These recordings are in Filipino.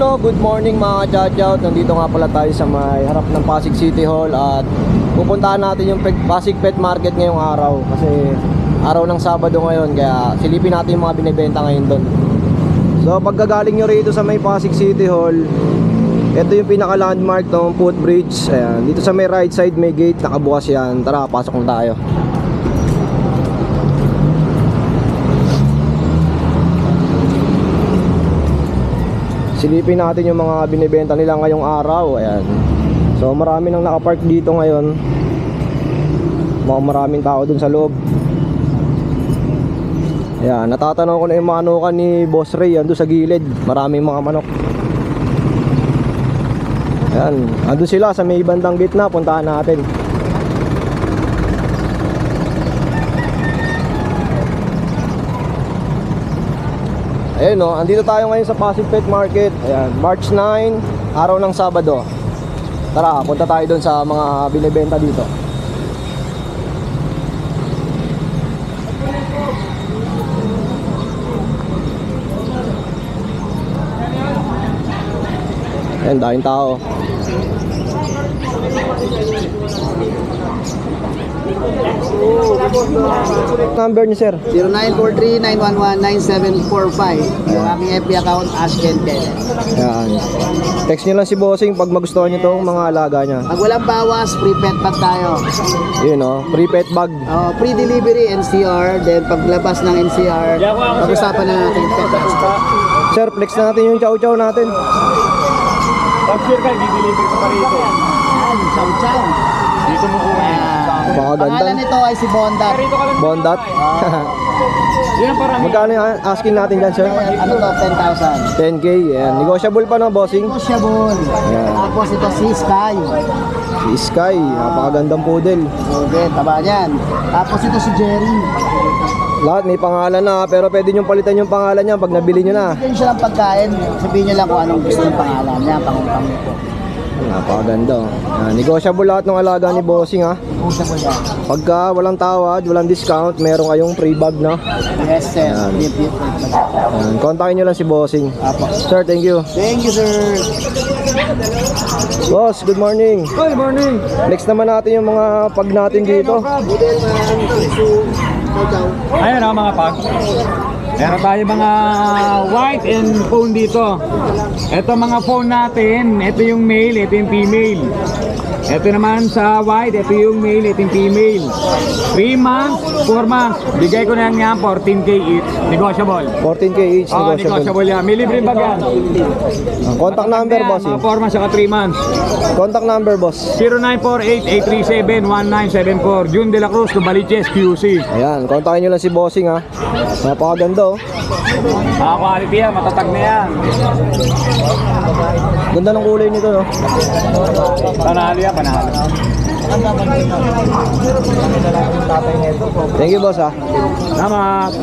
Ayun o, good morning mga ka-chow. Nandito nga pala tayo sa may harap ng Pasig City Hall at pupuntahan natin yung Pasig Pet Market ngayong araw kasi araw ng Sabado ngayon, kaya silipin natin yung mga binibenta ngayon doon. So pagkagaling nyo rito sa may Pasig City Hall, ito yung pinaka landmark ng footbridge. Ayan, dito sa may right side may gate, nakabukas yan. Tara, pasok na tayo. Silipin natin yung mga binibenta nila ngayong araw. Ayan. So marami nang nakapark dito ngayon. Maraming tao dun sa loob. Ayan, natatanong ko na yung manukan ni Boss Ray. Ando sa gilid, maraming mga manok. Ayan, ando sila sa may bandang gitna. Puntahan natin. Ayun o, andito tayo ngayon sa Pasig Pet Market. Ayan, March 9, araw ng Sabado. Tara, punta tayo doon sa mga binibenta dito. Ayan, daming tao. Number niyo sir? 0943-911-9745. Yung aming FB account, AskKenKen. Ayan. Text niyo lang si Bossing pag magustuhan niyo itong mga alaga niya. Pag walang bawas, free pet bag tayo. Yun o, free pet bag. Free delivery, NCR. Then paglabas ng NCR, pag-usapan na natin yung pet bag. Sir, flex na natin yung chow-chow natin. Pag-share ka, di-deliver ko pa rito. Ayan, chow-chow. Dito mo kunin. Pangalan nito ay si Bondat. Bondat. Yan parang Magkano yung asking natin dyan sir? Ano to? 10,000. 10k. Ayan. Negotiable pa no, Bossing? Negotiable. Ayan. Tapos ito si Sky. Si Sky, napakagandang poodle. Okay, taba niyan. Tapos ito si Jerry. Lahat may pangalan na, pero pwede nyo palitan yung pangalan niya pag nabili nyo na. Bigyan siya ng pagkain. Sabihin niyo lang kung anong gusto ng pangalan niya. Pangutang nito. Napakaganda. Negotiable lahat ng alaga ni Bossing ha. Negotiable yan. Pagka walang tawad, walang discount, meron kayong free bag na. Yes, sir. Ayan. Yep. Kontakin nyo lang si Bossing. Apo. Sir, thank you. Thank you, sir. Boss, good morning. Good morning. Next naman natin yung mga pag natin dito. Ayan ang mga pag. Meron tayo mga white and phone dito. Ito mga phone natin. Ito yung male, ito yung female. Ito naman sa white, ito yung male, ito yung female. 3 months, 4 months. Bigay ko na yan 14k each. Negotiable. 14k each, Negotiable yan. May libre bag yan. Contact number, Bossing. Mga 4 months saka 3 months. Contact number, boss. 0948-837-1974. June de la Cruz, Novaliches, QC. Ayan, kontakin nyo lang si Bossing ha. Napakaganda oh. Mga quality yan, matatag na yan. Ganda ng kulay nito no. Panalo yan, panalo. Thank you boss ha. Salamat.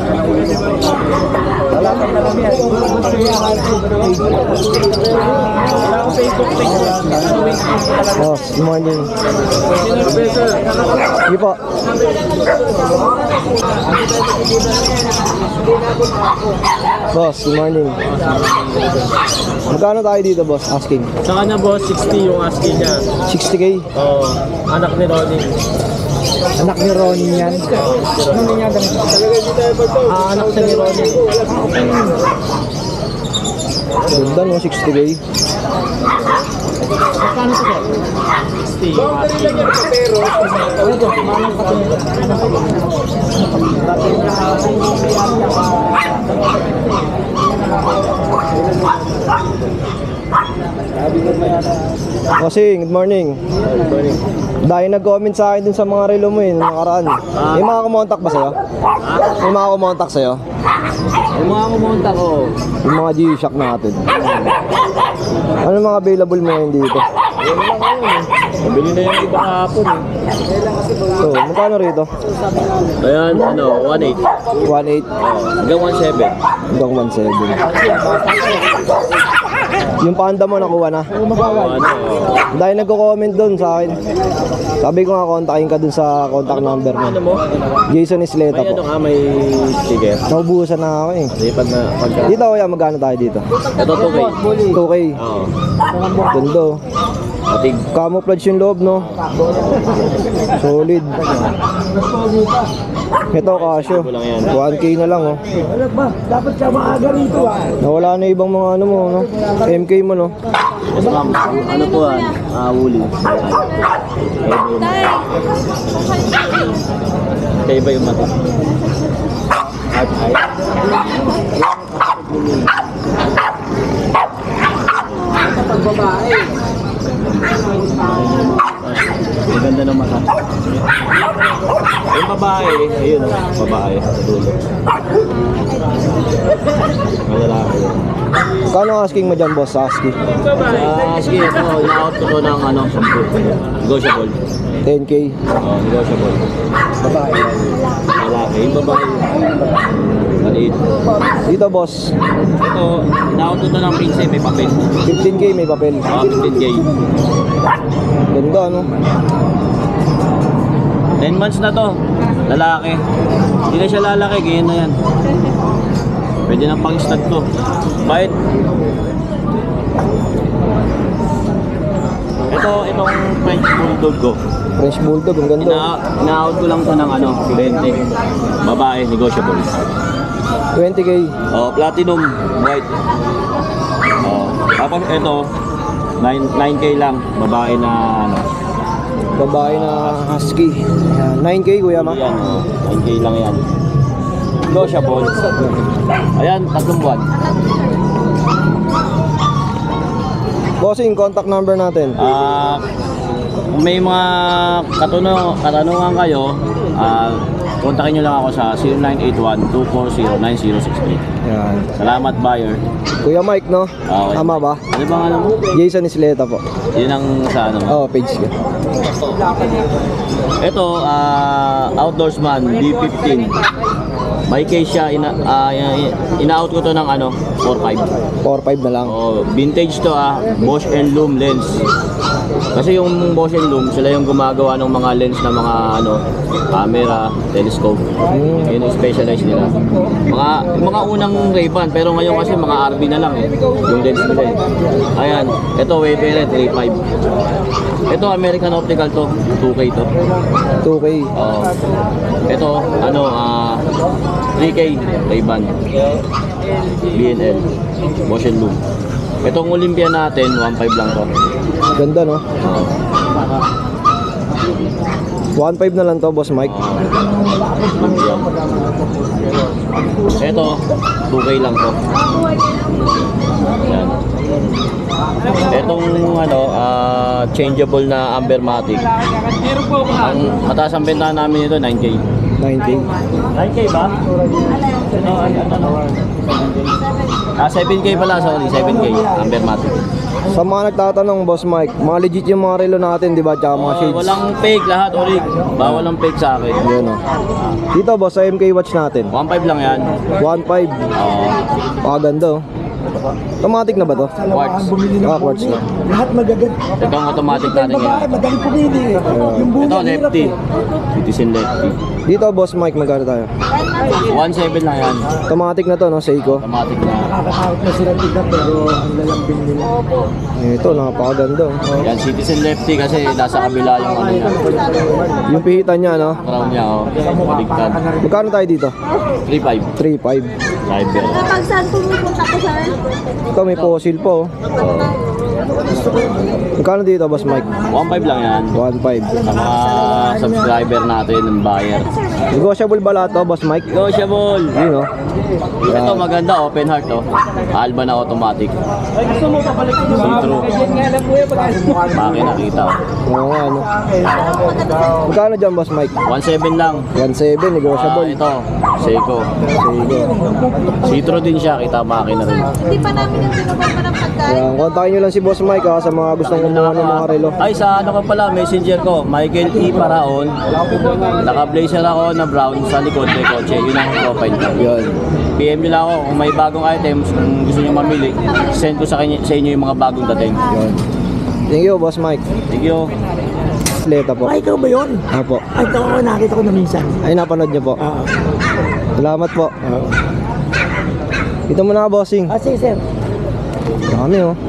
Boss, good morning. Sige po. Boss, good morning. Magkano tayo dito boss? Asking. Sa kanya boss, 60 yung asking niya. 60k. Oo, anak ni Ronnie. Anak ni Ronnie yan. Ano niya ganito? Anak siya ni Ronnie. Ganda no, 60k. Magkano ito sir? 60 yung asking. Bossing, good morning. Good morning. Dahil nag-comment sa akin dun sa mga relo mo yun, nakaraan. May mga kumontak ba sa'yo? May mga kumontak sa'yo? Yung mga kumonta ko, Yung mga G-Shock natin. Ano mga available mo ngayon dito? nabili na yung iba kahapon eh. So, magkano rito? Ayan, 1.8. 1.8 Hanggang 1.7. hanggang 1.7. Yung panda mo nakuha na. Ano, Dahil nagko-comment doon sa akin. Sabi ko nga kontakin ka doon sa contact number mo. ano mo? Jason Isleta May ano po. ka, may sticker. Naubusan na ako eh. Di pag na, pagka... Dito kuya, magkano tayo dito? Ito 2K. 2K. Oo. Ganda. Atig. Camouflage yung loob, no? Solid. Ito, Casio. 1K na lang, oh. Nawala na ibang mga ano mo, no? MK mo, no? Ito ma'am, ano po woolly. Kaya iba yung mata. At ay. Ang ganda ng mata. Yung babae, ayun o, babae sa dulo. Ang lalaki. Kano asking mo dyan, boss? Asking. Sige, ito, na-out ko to ng ano, 10. Negotiable. 10K. Negotiable. Babae. Lalaki. Yung babae. Maliit. Dito, boss. Ito, na-out ko to ng 15, may papel. 15K may papel. 15K. Ganda, no? 10 months na to. Lalaki. Hindi na siya lalaki, ganyan na yan. Pwede nang pang-stud to. Bait. Itong French Bulldog ko. French Bulldog, ang ganda. Ina-out ko lang to ng ano, 20. Babae, negotiable. 20K. Platinum, white. Tapos ito, 9K lang. Babae na ano. Babae na husky. Ayan, 9K, kuya ma. Yan, 9K lang yan. Negotiable. Ayan, 3 buwan. Bossing, contact number natin. Kung may mga katanungan kayo, kontakin nyo lang ako sa 0981-240-9063. Ayan. Salamat, buyer. Kuya Mike, no? Okay. Tama ba? Ano bang ano mo? Jason Isleta po. Yun ang sa ano mo. Oh, page ka. Ito, outdoorsman, D15. May case siya, ina-out ko to ng ano, 4.5. 4-5 na lang. Vintage to Bosch and Loom lens. Kasi yung Bosch and Loom, sila yung gumagawa ng mga lens na mga ano, camera, telescope. Yun yung specialized nila. Mga unang Ray-Ban, pero ngayon kasi mga RB na lang eh. Yung lens nila eh. Ayan, ito Wayfarer 3.5. Ito American Optical to, 2K to. 2K. Ito ano 3K Ray-Ban. BNL. Bosch and Loom. Itong Olympia natin 1.5 lang to. Ganda, no? 1.5 na lang to, boss Mike. Ito 2K lang to. Yan. Etong ano, changeable na Ambermatic. Ang mataas ang benta namin ito 9K. 9K. 9K ba? Ano? 7K pala, sorry, 7K Ambermatic. Sa mga nagtatanong, boss Mike, mga legit yung mga relo natin, di ba? Tsaka mga shades. Walang fake lahat, Orig. Bawal ang fake sa akin. Yun, no? Dito, boss, sa MK watch natin. 1.5 lang yan. 1.5. Ganda, oh. Automatic na ba to? Quartz. Quartz na. Ito ang automatic natin ngayon. Ito, lefty. Citizen lefty. Dito, boss Mike, magkano tayo? 1.7 lang yan. Automatic na to, no? Seiko. Automatic na. Ito, napakaganda, oh. Yan, citizen lefty kasi nasa kabila yung ano niya. Yung pihitan niya, no? Crown niya, baligtad. Magkano tayo dito? 3.5. 3.5. Cyber. Pag saan pumupunta ko sa Ito, may fossil po, oh. Magkano dito, boss Mike? 1.5 lang yan. 1.5. Sa mga subscriber natin ng buyer. Negotiable ba lahat to, boss Mike? Negotiable. Yun, no? Ito maganda, open heart to. Alba na automatic. See-through. Makina kita. Oo nga, no? Magkano dyan, boss Mike? 1.7 lang. 1.7, negotiable. Ito, Seiko. See-through din siya, kita makina rin. Hindi pa namin yung tinubang pa ng pagkain. Ayan, kontakin nyo lang si boss Mike, ha, sa mga gustong kumuha ng mga relo. Ay, sa ano ka pala, messenger ko, Michael E. Paraon. Naka-blazer ako na brown sa likod may kotse. Yun ang profile ko. Yun. PM nyo lang ako kung may bagong items, kung gusto nyo mamili, send ko sa inyo yung mga bagong dating. Yun. Thank you, Boss Mike. Thank you. Sleta po. Ay, ikaw ba yun? Apo. Ay, ito ko, nakita ko na minsan. Ay, napanood niyo po. Salamat po. Dito muna ka, bossing. Sige, sir. Dami, oh.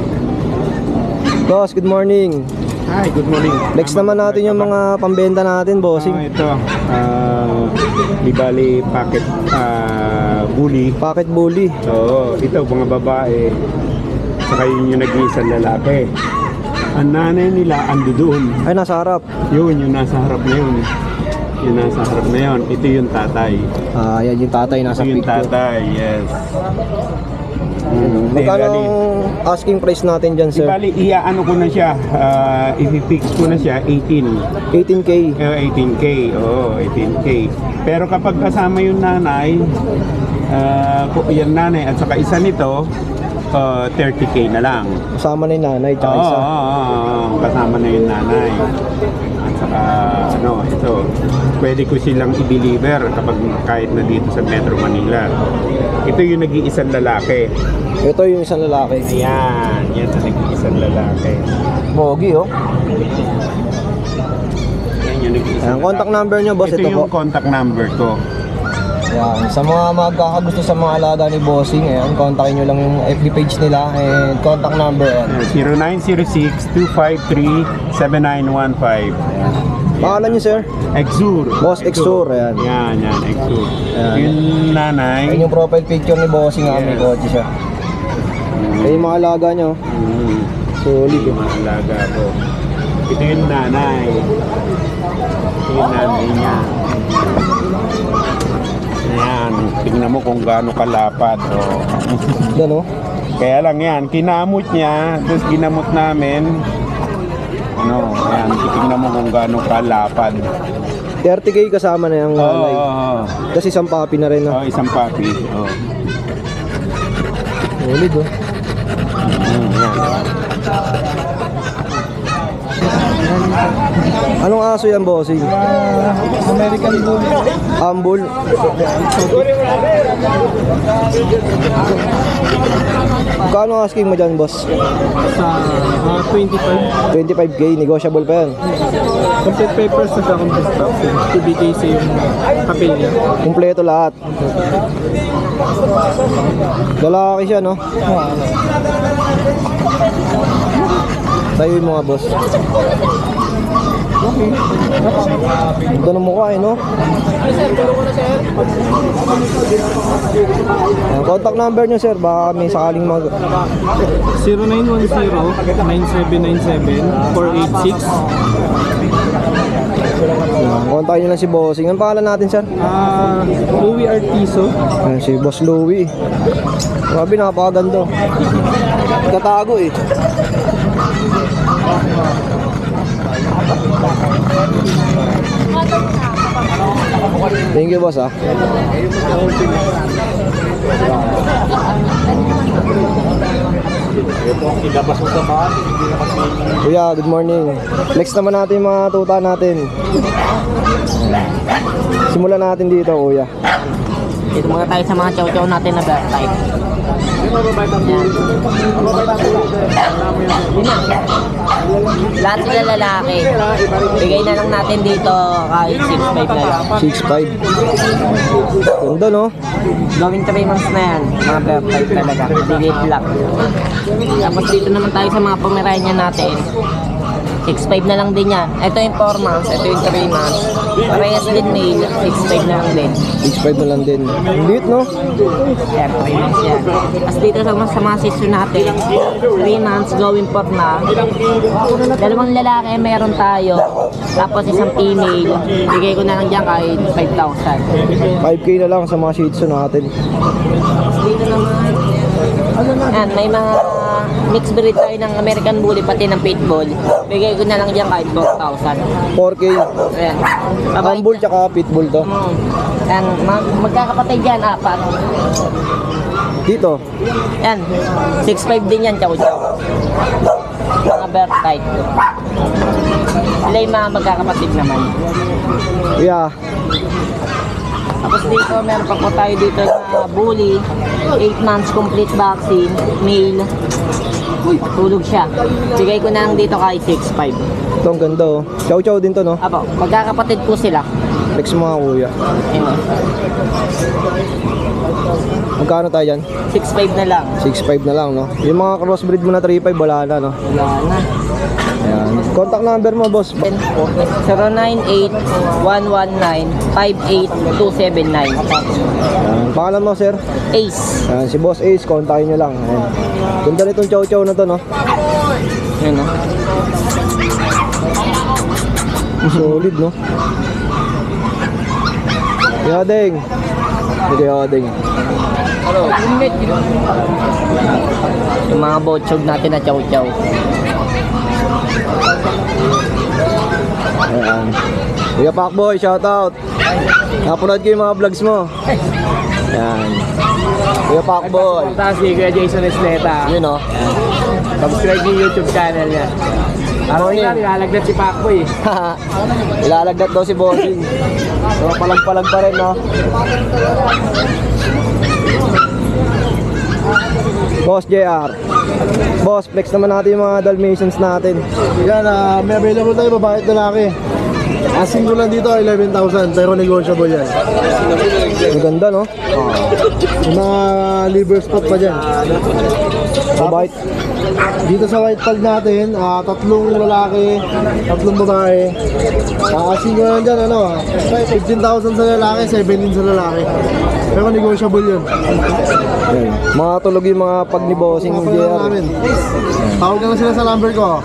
Boss, good morning. Hi, good morning. Flex naman natin yung mga pambenta natin, bossing. Ito, di bali packet bully. Pocket bully. Oo, ito mga babae. Saka yun yung nag-iisang lalaki. Ang nanay nila ando doon. Ay, nasa harap. Yun, yung nasa harap na yun. Yung nasa harap na yun. Ito yung tatay. Ah, yan yung tatay nasa Ito yung picture. tatay, yes. Magkano ang asking price natin dyan, Di sir? bali, iaano ko na siya. I-fix ko na siya, 18. 18K. 18K, oo, 18K. Pero kapag kasama yung nanay, yung nanay at saka isa nito, 30K na lang. Kasama na yung nanay, tsaka isa. Kasama na yung nanay. At saka, ito, pwede ko silang i-deliver kapag kahit na dito sa Metro Manila. Ito yung nag-iisang lalaki. Ito yung isang lalaki. Ayan, yan ang nag-iisang lalaki. Mogi, oh. Yan yung nag-iisang Ayan, contact number nyo, boss. Ito Ito yung po. contact number ko. Yan. Sa mga magkakagusto sa mga alaga ni Bossing, ayan, kontakin nyo lang yung FB page nila and contact number. Ayan. 0906-253-7915. Pangalan nyo, sir? Exur. Boss Exur, ayan. Yan, Exur. Ayan. Yung nanay. Ayan yung profile picture ni Bossing, may Yes. kotse siya. Ayan yung mga alaga nyo. Solid, Yung mga alaga ko. Ito yung nanay. Ito yung nanay niya. Ayan, tingnan mo kung gaano kalapat. Oh. Yan, oh. Kaya lang yan, kinamot niya, tapos ginamot namin. Ayan, titingnan mo kung gaano kalapad. 30K kasama na yung nanay. Tapos isang papi na rin, no? Isang papi. Solid, oh. Anong aso yan, Bossing? American Bully. Ambul. Kano asking mo dyan, boss? Sa 25. 25K, negotiable pa yan. Complete papers na sa complete stocks. TBK sa yung papel niya. Kumpleto lahat. Lalaki siya, no? Tayuin mo nga, boss. Ito ng mukha, no? Contact number nyo, sir. Baka may sakaling 0910-9797-486. kontakin nyo lang si Bossing. Ang pangalan natin, sir? Louis Artiso. Ayan, si Boss Louie. Grabe, napakaganda. Katago, eh. Thank you, boss, ah. Kuya, good morning. Flex naman natin yung mga tuta natin. Simulan natin dito, kuya. Dito muna tayo sa mga chow-chow natin na black type. Yan. Yun na. Lahat sila lalaki. Bigay na lang natin dito kahit 6'5 na lang. 6'5". Ganda, no? Gawing 3 months na yan. Mga black type talaga. Digit black. Tapos dito naman tayo sa mga Pomeranian natin. 6'5 na lang din yan. Ito yung 4 months, ito yung 3 months. Parehas din male, 6'5 na lang din. 6'5 na lang din. Ang liit, no? Yan, 3 months yan. Tapos dito sa mga season natin, 3 months going for na. 2 lalaki meron tayo. Tapos isang female. Bigay ko na lang dyan kahit 5,000. 5K na lang sa mga Shih Tzu natin. Tapos dito naman, yan, may mga mixed breed tayo ng American Bully pati ng Pitbull. Bigay ko na lang dyan kahit 4,000. 4K. Ayan. Humble tsaka Pitbull to. Yan, magkakapatid yan, 4. Dito. Yan, 6'5 din yan, chow-chow. Mga bear type. Sila yung mga magkakapatid naman. Kuya, Tapos dito, meron pa po tayo dito na bully. 8 months complete vaccine. Male. Tulog siya. Bigay ko na lang dito kahit 6.5. Ito ang ganda oh. Chow chow din to no? Apo, magkakapatid po sila. Flex mga kuya. Ayun. Magkano tayo dyan? 6.5 na lang. 6.5 na lang no? Yung mga crossbreed mo na 3.5 wala na no? Wala na. Ayan. Contact number mo boss. 098-119-58279. Ayan. Pangalan mo sir? Ace. Ayan, si Boss Ace, kontakin nyo lang. Ayan. Ganda nitong chow chow na to no? Ayun o. Solid no? Yadeng. Sige Yadeng. Yung mga botsog natin na chow-chow. Ayan. Kuya Pacboy, shoutout. Napanood ko yung mga vlogs mo. Ayan. Kuya Pacboy. Tapos si Kuya Jason Esleta. Yun o. Subscribe yung YouTube channel niya. Araw na, nilalagdat si Pacboy. Ilalagdat daw si Bossing. So palag-palag pa rin no. Boss JR. Boss, flex naman natin yung mga Dalmatians natin. Yan, may available tayo babae at lalaki. Asking ko lang dito 11,000 pero negotiable yan. Ang ganda no? Yung mga liver spot pa dyan. Mabait. Dito sa white pug natin, tatlong lalaki, tatlong babae. Asking ko lang dyan, 15,000 sa lalaki, 17 sa lalaki. Pero negotiable yun. Ayan. Mga tulog yung mga pag ni Bossing Mga JR. pala namin. Tawag na lang sila sa number ko.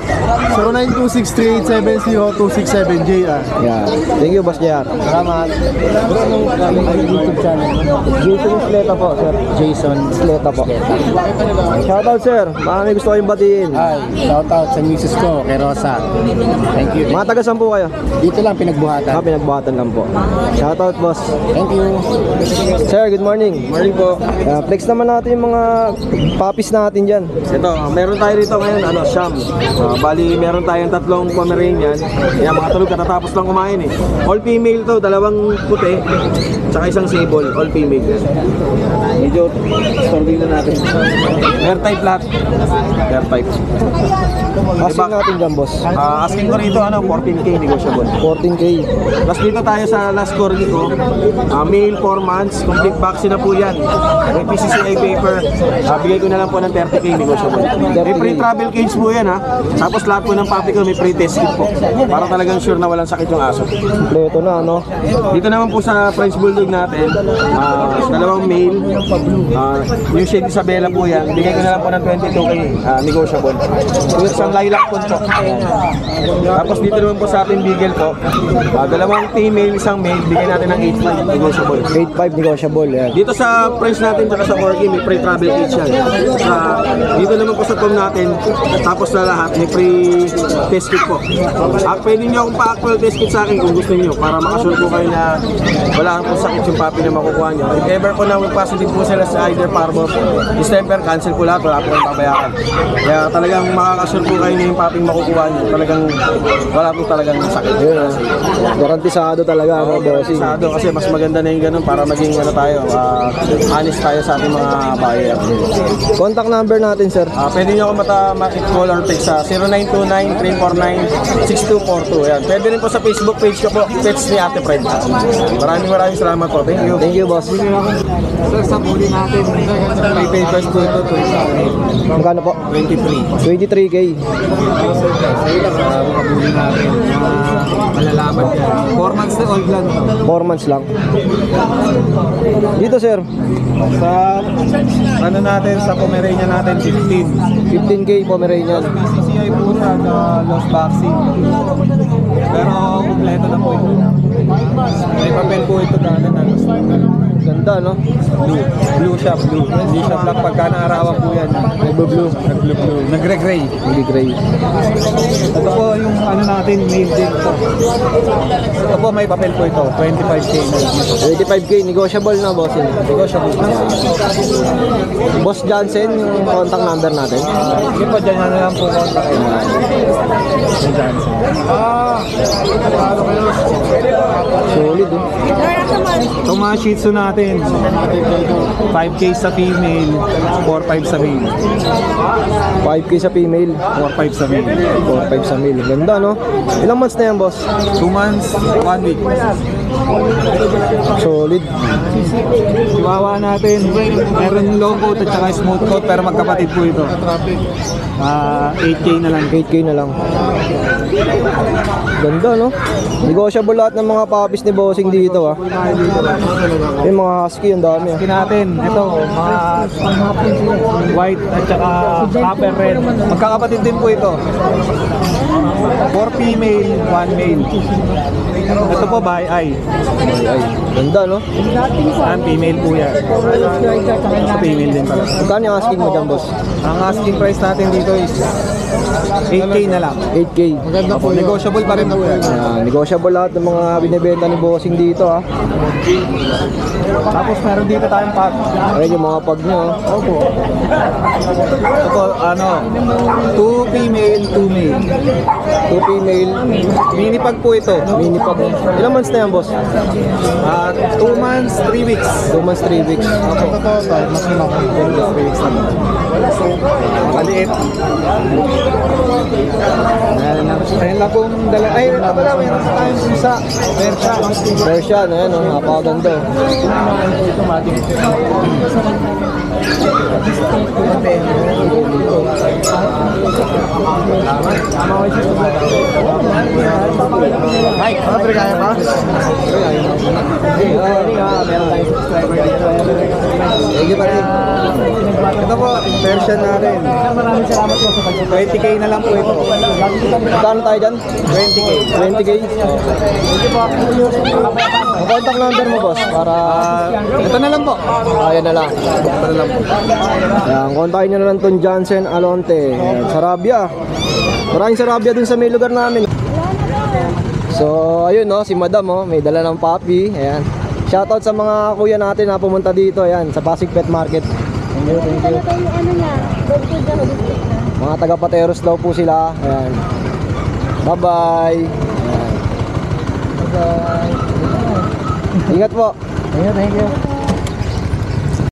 092638702667JR. Yeah. Thank you Boss JR. Salamat. Anong YouTube channel? Jason Sleta po sir. Jason. Sleta po. Shoutout sir. Baka may gusto kayong batiin. Hi, shoutout sa misis ko, kay Rosa. Thank you. Mga taga saan po kayo? Dito lang pinagbuhatan. Pinagbuhatan lang po. Shoutout boss. Thank you. Sir, good morning. Morning po. Flex naman natin yung mga puppies natin dyan. Ito, meron tayo dito ngayon, Siam. Bali, meron tayong tatlong Pomeranian. Yan, mga tulog katatapos lang kumain eh. All female to, dalawang puti, tsaka isang sable, all female. Medyo story na natin. Hair type lahat. Hair type. Asking natin dyan boss. Asking ko rito, 14K negotiable. 14K. Tapos dito tayo sa last corgi ko, male 4 months, complete vaccine na po yan. May PCCI paper, bigay ko na lang po ng 30K negotiable. May free travel cage po yan ha. Tapos lahat po ng puppy ko may free test kit po. Para talagang sure na walang sakit yung aso. Kompleto na ano. Dito naman po sa French Bulldog natin, dalawang male, yung Shade Isabella po yan, bigay ko na lang po ng 22K negotiable. Isang lilac punto. Tapos dito naman po sa ating Beagle po, dalawang female, isang male, bigay natin ng 8.5 negotiable. 8.5 negotiable. Yan. Dito sa French natin at sa Corgi, may free travel kit yan. Dito naman po sa Tom natin, tapos na lahat, may free test kit po. Pwede nyo akong pa-actual test kit sa akin kung gusto nyo para makasure po kayo na wala po sakit yung puppy na makukuha nyo. If ever po na positive po sila sa either parvo, distemper, cancel po lahat, wala po kang babayaran. Kaya talagang makakasure po kayo na yung puppy makukuha nyo. Talagang wala po talagang sakit. Garantisado talaga mga bossing. Garantisado kasi mas maganda na yung ganun para maging tayo, honest tayo sa ating mga buyer. Contact number natin sir. Pwede nyo ako makik-call or text sa 0929-349-6242. Yan. Pwede rin po sa Facebook page ko po, Pets ni Ate Fred. Maraming salamat po. Thank you. Thank you boss. Sir, sa huli natin, may papers po ito. Magkano po? 23K. Huli natin, malalaman dyan. 4 months na old lang. 4 months lang. Dito sir. Sa natin, sa Pomeranian natin, 15. 15K Pomeranian. PCCI po siya sa lost vaccine. Pero kumpleto na po ito. May papel po ito dahil na lost. Ganda, no? Blue siya, blue. Hindi siya black pagka naarawan po yan. Nagbo-blue. Nagblue-blue. Nagre-gray. Hindi gray. Ito po yung ano natin, male din po. Ito po may papel po ito, 25K na lang. 25K, negotiable na, bossing. Negotiable na. Boss Johnson, yung contact number natin. Sige po, dyan na lang po kontak kayo. Solid, eh. Itong mga Shih Tzu natin, 5K sa female, 4-5 sa male. 5K sa female, 4-5 sa male. 4-5 sa male. Ganda, no? Ilang months na yan, boss? 2 months, 1 week. Solid. Chihuahua natin, meron long coat at saka smooth coat pero magkapatid po ito. 8K na lang. 8K na lang. Ganda, no? Negotiable lahat ng mga puppies ni bossing dito, ah. Yung mga husky, ang dami, ah. Skin natin, ito, mga white at saka copper red. Magkakapatid din po ito. 4 female, 1 male. Ito po by eye. Ay, ganda, no? Ang female po yan. Ito female din pala. Magkano yung asking mo dyan, boss? Ang asking price natin dito is 8K na lang. 8K. Opo, negotiable pa rin po yan. Negotiable lahat ng mga binibenta ni bossing dito, ah. Tapos meron dito tayong pack. Ayun yung mga pag nyo, ah. Opo. Ito po, 2 female, 2 male. 2 female, Mini pag po ito. mini pag. Ilang months na yan, boss? 2 months, 3 weeks. 2 months, 3 weeks. Opo. Mas malaki. 3 weeks naman. Maliit. Ayan lang pong dala. Ay, ito pala, meron sa tayong pusa. Persian. Persian, ayan, oh. Napakaganda, oh. Ay, kapre kaya pa? Thank you, pare. Ito po, Persian natin. Maraming salamat po sa pag 20K na lang po ito. Magkano tayo dyan? 20K. 20K? Ang contact number mo, boss, para... Ito na lang po. Ayan na lang. Ito na lang po. Ayan, kontakin nyo na lang itong Johnson Alonte. Ayan, Sarabia. Maraming Sarabia dun sa may lugar namin. So, ayun, no, si Madam, oh, may dala ng puppy. Ayan. Shoutout sa mga kuya natin na pumunta dito. Ayan, sa Pasig Pet Market. Thank you, thank you. Mga taga-Pateros daw po sila. Ayan. Bye-bye. Ayan. Bye-bye. Ingat po. Thank you.